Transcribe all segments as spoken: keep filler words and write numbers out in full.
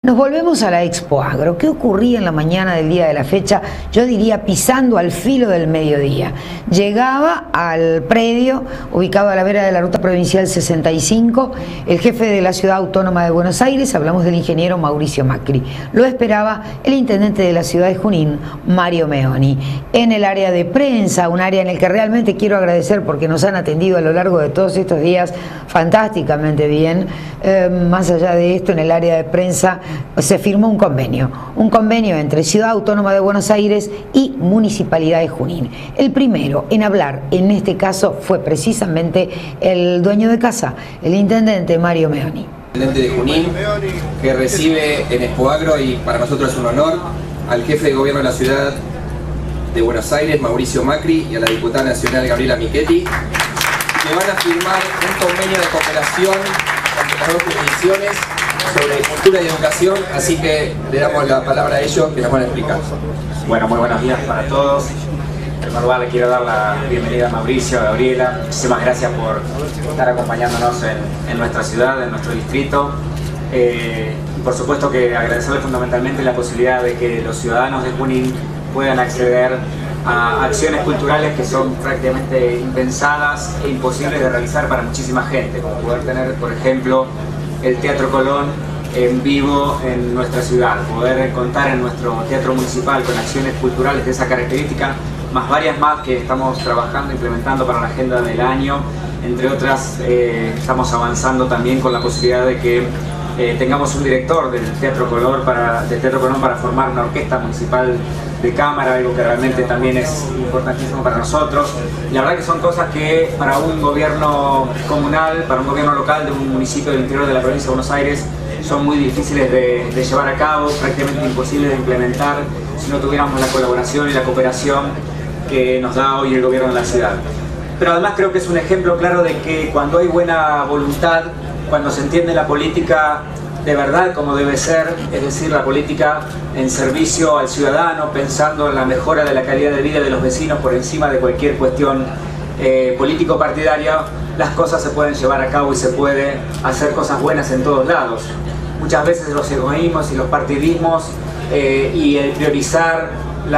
Nos volvemos a la Expo Agro. ¿Qué ocurría en la mañana del día de la fecha? Yo diría pisando al filo del mediodía. Llegaba al predio, ubicado a la vera de la Ruta Provincial sesenta y cinco, el jefe de la Ciudad Autónoma de Buenos Aires, hablamos del ingeniero Mauricio Macri. Lo esperaba el intendente de la ciudad de Junín, Mario Meoni. En el área de prensa, un área en el que realmente quiero agradecer porque nos han atendido a lo largo de todos estos días fantásticamente bien. Eh, más allá de esto, en el área de prensa se firmó un convenio, un convenio entre Ciudad Autónoma de Buenos Aires y Municipalidad de Junín. El primero en hablar, en este caso, fue precisamente el dueño de casa, el intendente Mario Meoni. Intendente de Junín, que recibe en Expo Agro, y para nosotros es un honor, al jefe de gobierno de la ciudad de Buenos Aires, Mauricio Macri, y a la diputada nacional Gabriela Michetti, que van a firmar un convenio de cooperación entre las dos jurisdicciones sobre cultura y educación, así que le damos la palabra a ellos que nos van a explicar. Bueno, muy buenos días para todos. En primer lugar le quiero dar la bienvenida a Mauricio, a Gabriela. Muchísimas gracias por estar acompañándonos en, en nuestra ciudad, en nuestro distrito. Eh, y por supuesto que agradecerle fundamentalmente la posibilidad de que los ciudadanos de Junín puedan acceder a acciones culturales que son prácticamente impensadas e imposibles de realizar para muchísima gente, como poder tener, por ejemplo, el Teatro Colón en vivo en nuestra ciudad, poder contar en nuestro teatro municipal con acciones culturales de esa característica, más varias más que estamos trabajando, implementando para la agenda del año. Entre otras, eh, estamos avanzando también con la posibilidad de que eh, tengamos un director del Teatro Colón para, del Teatro Colón para formar una orquesta municipal de cámara, algo que realmente también es importantísimo para nosotros. Y la verdad que son cosas que para un gobierno comunal, para un gobierno local de un municipio del interior de la provincia de Buenos Aires, son muy difíciles de, de llevar a cabo, prácticamente imposibles de implementar si no tuviéramos la colaboración y la cooperación que nos da hoy el gobierno de la ciudad. Pero además creo que es un ejemplo claro de que cuando hay buena voluntad, cuando se entiende la política de verdad como debe ser, es decir, la política en servicio al ciudadano, pensando en la mejora de la calidad de vida de los vecinos por encima de cualquier cuestión eh, político-partidaria, las cosas se pueden llevar a cabo y se puede hacer cosas buenas en todos lados. Muchas veces los egoísmos y los partidismos eh, y el priorizar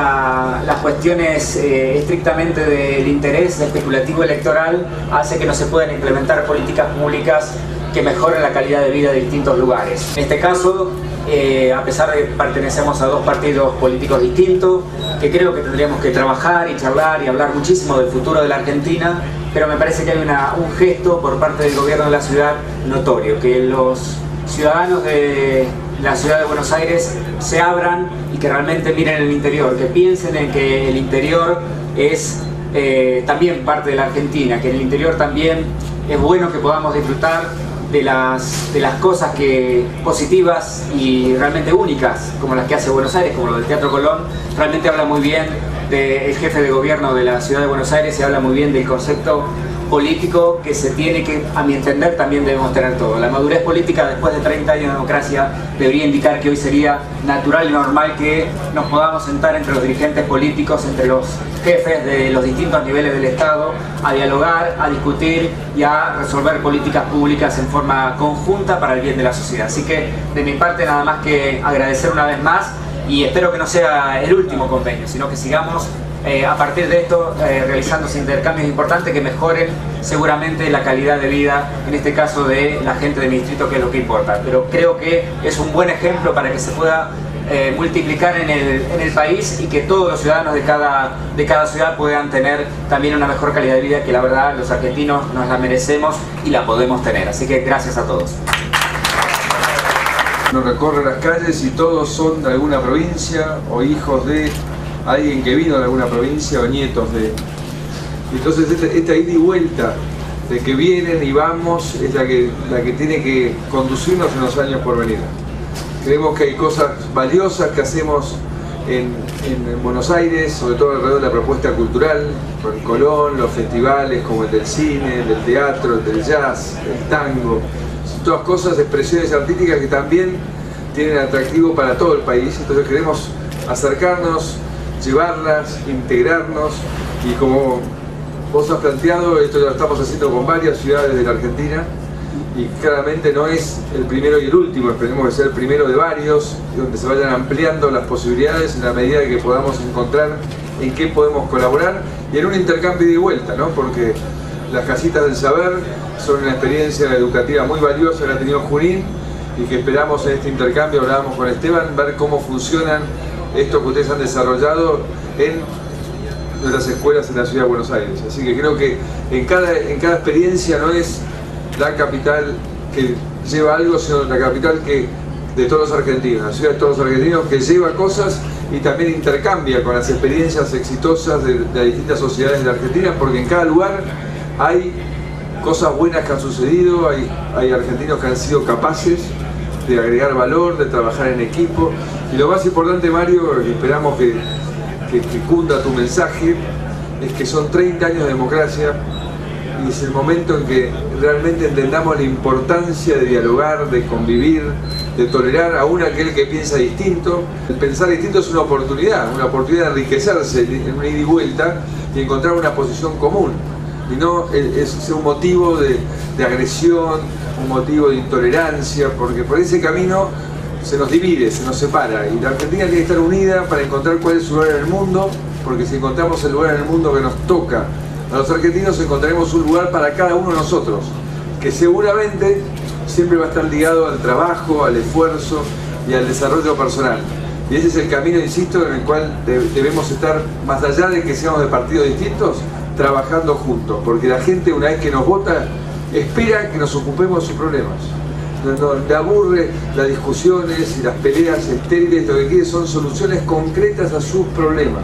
la, las cuestiones eh, estrictamente del interés especulativo electoral hace que no se puedan implementar políticas públicas que mejoren la calidad de vida de distintos lugares. En este caso, eh, a pesar de que pertenecemos a dos partidos políticos distintos, que creo que tendríamos que trabajar y charlar y hablar muchísimo del futuro de la Argentina, pero me parece que hay una, un gesto por parte del gobierno de la ciudad notorio, que los ciudadanos de la ciudad de Buenos Aires se abran y que realmente miren el interior, que piensen en que el interior es eh, también parte de la Argentina, que en el interior también es bueno que podamos disfrutar de las, de las cosas que, positivas y realmente únicas, como las que hace Buenos Aires, como lo del Teatro Colón. Realmente habla muy bien del jefe de gobierno de la ciudad de Buenos Aires y habla muy bien del concepto político que se tiene que, a mi entender, también debemos tener todo. La madurez política después de treinta años de democracia debería indicar que hoy sería natural y normal que nos podamos sentar entre los dirigentes políticos, entre los jefes de los distintos niveles del Estado, a dialogar, a discutir y a resolver políticas públicas en forma conjunta para el bien de la sociedad. Así que de mi parte nada más que agradecer una vez más y espero que no sea el último convenio, sino que sigamos Eh, a partir de esto eh, realizándose intercambios importantes que mejoren seguramente la calidad de vida, en este caso de la gente de mi distrito, que es lo que importa. Pero creo que es un buen ejemplo para que se pueda eh, multiplicar en el, en el país y que todos los ciudadanos de cada, de cada ciudad puedan tener también una mejor calidad de vida, que la verdad los argentinos nos la merecemos y la podemos tener. Así que gracias a todos. Uno recorre las calles y todos son de alguna provincia o hijos de alguien que vino de alguna provincia o nietos de... Entonces esta, esta ida y vuelta de que vienen y vamos es la que, la que tiene que conducirnos en los años por venir. Creemos que hay cosas valiosas que hacemos en, en Buenos Aires, sobre todo alrededor de la propuesta cultural, por el Colón, los festivales como el del cine, el del teatro, el del jazz, el tango. Son todas cosas, expresiones artísticas que también tienen atractivo para todo el país. Entonces queremos acercarnos, llevarlas, integrarnos y como vos has planteado, esto ya lo estamos haciendo con varias ciudades de la Argentina y claramente no es el primero y el último, esperemos que sea el primero de varios, donde se vayan ampliando las posibilidades en la medida de que podamos encontrar en qué podemos colaborar y en un intercambio de vuelta, ¿no? Porque las casitas del saber son una experiencia educativa muy valiosa que ha tenido Junín y que esperamos en este intercambio, hablábamos con Esteban, ver cómo funcionan esto que ustedes han desarrollado en nuestras escuelas en la ciudad de Buenos Aires. Así que creo que en cada, en cada experiencia no es la capital que lleva algo, sino la capital que de todos los argentinos, la ciudad de todos los argentinos que lleva cosas y también intercambia con las experiencias exitosas de, de las distintas sociedades de la Argentina, porque en cada lugar hay cosas buenas que han sucedido, hay, hay argentinos que han sido capaces de agregar valor, de trabajar en equipo. Y lo más importante, Mario, y esperamos que, que, que cunda tu mensaje, es que son treinta años de democracia y es el momento en que realmente entendamos la importancia de dialogar, de convivir, de tolerar aún aquel que piensa distinto. El pensar distinto es una oportunidad, una oportunidad de enriquecerse en una ida y vuelta y encontrar una posición común. Y no es un motivo de, de agresión, un motivo de intolerancia, porque por ese camino se nos divide, se nos separa. Y la Argentina tiene que estar unida para encontrar cuál es su lugar en el mundo, porque si encontramos el lugar en el mundo que nos toca a los argentinos, encontraremos un lugar para cada uno de nosotros, que seguramente siempre va a estar ligado al trabajo, al esfuerzo y al desarrollo personal. Y ese es el camino, insisto, en el cual debemos estar, más allá de que seamos de partidos distintos, trabajando juntos, porque la gente, una vez que nos vota, espera que nos ocupemos de sus problemas. No, no, le aburre las discusiones y las peleas estériles, lo que quiere son soluciones concretas a sus problemas.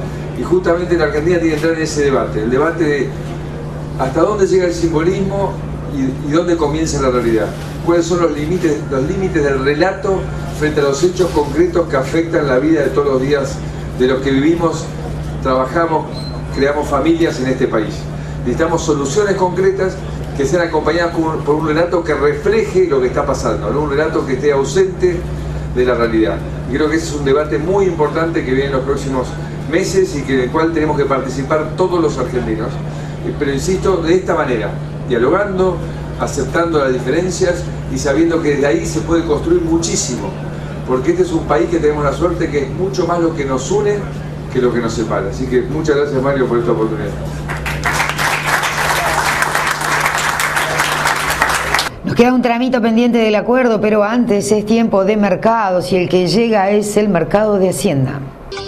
Y justamente la Argentina tiene que entrar en ese debate, el debate de hasta dónde llega el simbolismo y, y dónde comienza la realidad. Cuáles son los límites, los límites del relato frente a los hechos concretos que afectan la vida de todos los días de los que vivimos, trabajamos, creamos familias en este país. Necesitamos soluciones concretas que sean acompañadas por un, por un relato que refleje lo que está pasando, no un relato que esté ausente de la realidad. Y creo que ese es un debate muy importante que viene en los próximos meses y que, en el cual tenemos que participar todos los argentinos. Pero insisto, de esta manera, dialogando, aceptando las diferencias y sabiendo que desde ahí se puede construir muchísimo. Porque este es un país que tenemos la suerte que es mucho más lo que nos une que lo que nos separa. Así que muchas gracias, Mario, por esta oportunidad. Nos queda un tramito pendiente del acuerdo, pero antes es tiempo de mercados y el que llega es el mercado de Hacienda.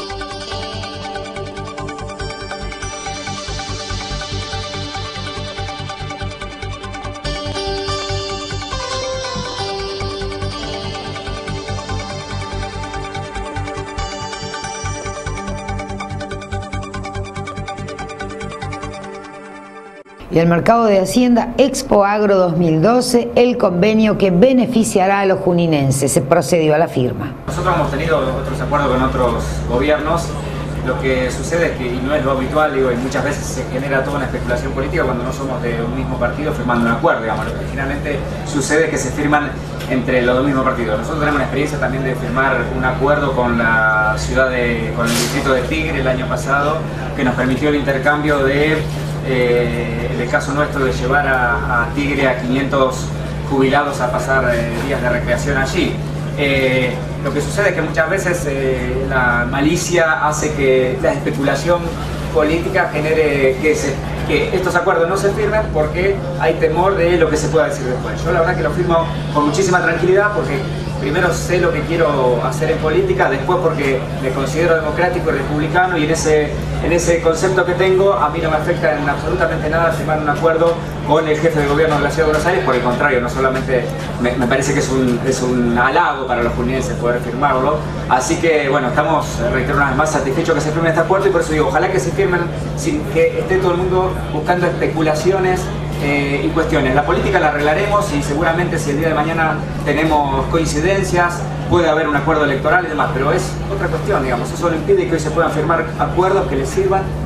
Y el mercado de Hacienda Expo Agro dos mil doce, el convenio que beneficiará a los juninenses. Se procedió a la firma. Nosotros hemos tenido otros acuerdos con otros gobiernos. Lo que sucede es que, y no es lo habitual, digo, y muchas veces se genera toda una especulación política cuando no somos de un mismo partido firmando un acuerdo, digamos. Lo que finalmente sucede es que se firman entre los dos mismos partidos. Nosotros tenemos una experiencia también de firmar un acuerdo con la ciudad de, con el distrito de Tigre el año pasado, que nos permitió el intercambio de Eh, en el caso nuestro de llevar a, a Tigre a quinientos jubilados a pasar eh, días de recreación allí. Eh, lo que sucede es que muchas veces eh, la malicia hace que la especulación política genere que, se, que estos acuerdos no se firmen porque hay temor de lo que se pueda decir después. Yo la verdad que lo firmo con muchísima tranquilidad porque primero sé lo que quiero hacer en política, después porque me considero democrático y republicano y en ese, en ese concepto que tengo a mí no me afecta en absolutamente nada firmar un acuerdo con el jefe de gobierno de la Ciudad de Buenos Aires, por el contrario, no solamente me, me parece que es un, es un halago para los juninenses poder firmarlo, así que bueno, estamos, reitero una vez más, satisfechos que se firme este acuerdo y por eso digo, ojalá que se firmen sin que esté todo el mundo buscando especulaciones Eh, y cuestiones. La política la arreglaremos y seguramente si el día de mañana tenemos coincidencias puede haber un acuerdo electoral y demás, pero es otra cuestión, digamos, eso no impide que hoy se puedan firmar acuerdos que les sirvan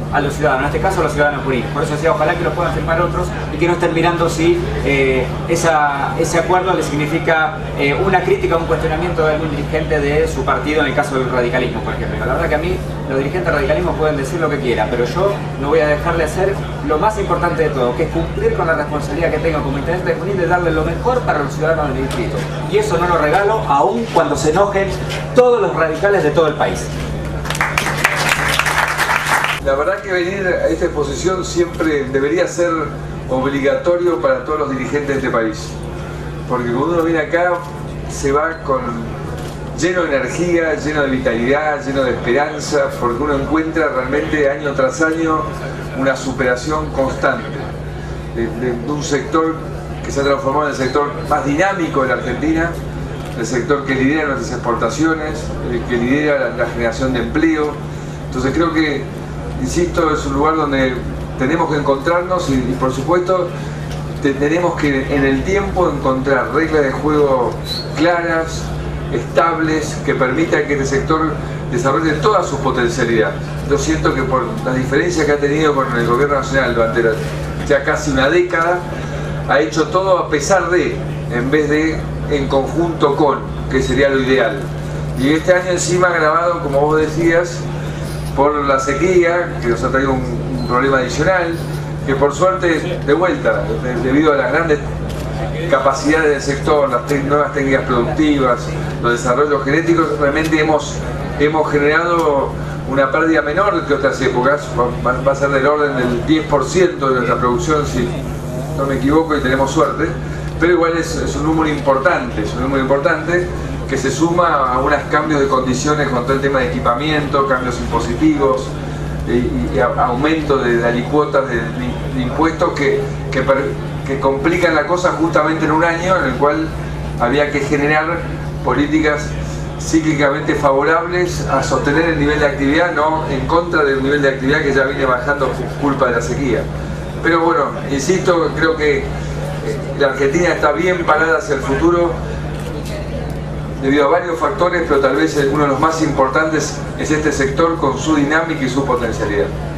a los ciudadanos, en este caso a los ciudadanos jurídicos. Por eso decía, ojalá que lo puedan firmar otros y que no estén mirando si eh, esa, ese acuerdo le significa eh, una crítica o un cuestionamiento de algún dirigente de su partido, en el caso del radicalismo, por ejemplo. La verdad que a mí los dirigentes del radicalismo pueden decir lo que quieran, pero yo no voy a dejar de hacer lo más importante de todo, que es cumplir con la responsabilidad que tengo como intendente de Junín de darle lo mejor para los ciudadanos del distrito. Y eso no lo regalo aún cuando se enojen todos los radicales de todo el país. La verdad que venir a esta exposición siempre debería ser obligatorio para todos los dirigentes de este país. Porque cuando uno viene acá se va con lleno de energía, lleno de vitalidad, lleno de esperanza, porque uno encuentra realmente año tras año una superación constante de, de, de un sector que se ha transformado en el sector más dinámico de la Argentina, el sector que lidera nuestras exportaciones, el que lidera la, la generación de empleo. Entonces creo que, insisto, es un lugar donde tenemos que encontrarnos y, y por supuesto te, tenemos que en el tiempo encontrar reglas de juego claras, estables, que permitan que este sector desarrolle toda su potencialidad. Yo siento que por las diferencias que ha tenido con el gobierno nacional durante la, ya casi una década, ha hecho todo a pesar de, en vez de en conjunto con, que sería lo ideal. Y este año encima agravado, como vos decías, por la sequía, que nos ha traído un, un problema adicional, que por suerte, de vuelta, de, debido a las grandes capacidades del sector, las te nuevas técnicas productivas, los desarrollos genéticos, realmente hemos, hemos generado una pérdida menor que otras épocas, va, va a ser del orden del diez por ciento de nuestra producción, si no me equivoco, y tenemos suerte, pero igual es, es un número importante, es un número importante que se suma a unos cambios de condiciones con todo el tema de equipamiento, cambios impositivos y, y aumento de, de alicuotas de, de impuestos que, que, que complican la cosa justamente en un año en el cual había que generar políticas cíclicamente favorables a sostener el nivel de actividad, no en contra del nivel de actividad que ya viene bajando por culpa de la sequía. Pero bueno, insisto, creo que la Argentina está bien parada hacia el futuro debido a varios factores, pero tal vez uno de los más importantes es este sector con su dinámica y su potencialidad.